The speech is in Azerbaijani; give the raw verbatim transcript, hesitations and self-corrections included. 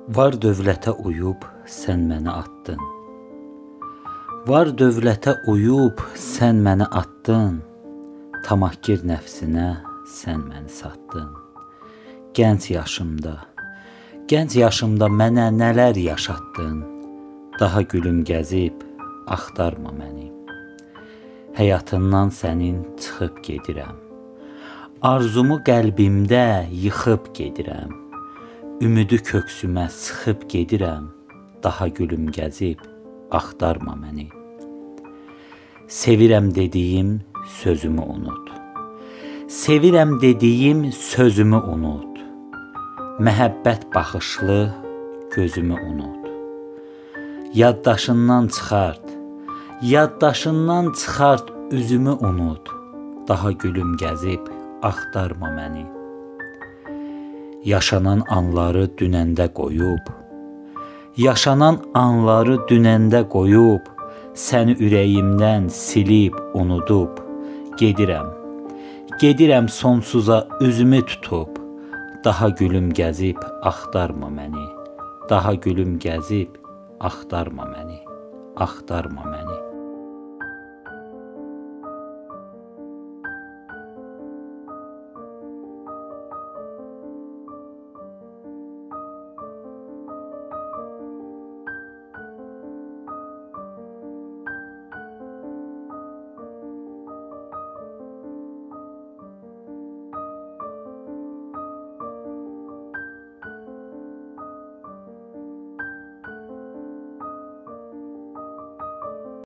Var dövlətə uyub sən məni atdın. Var dövlətə uyub sən məni atdın. Tamahkir nəfsinə sən məni satdın. Gənc yaşımda, gənc yaşımda mənə nələr yaşatdın. Daha gülüm gəzib axtarma məni. Həyatından sənin çıxıb gedirəm. Arzumu qəlbimdə yıxıb gedirəm. Ümidi köksümə sıxıb gedirəm. Daha gülüm gəzib axtarma məni. Sevirəm dediyim sözümü unut. Sevirəm dediyim sözümü unut. Məhəbbət baxışlı gözümü unut. Yaddaşından çıxart, yaddaşından çıxart üzümü unut. Daha gülüm gəzib axtarma məni. Yaşanan anları dünəndə qoyub, yaşanan anları dünəndə qoyub, səni ürəyimdən silib, unudub, gedirəm, gedirəm sonsuza üzümü tutub, daha gülüm gəzib axtarma məni, daha gülüm gəzib axtarma məni, axtarma məni.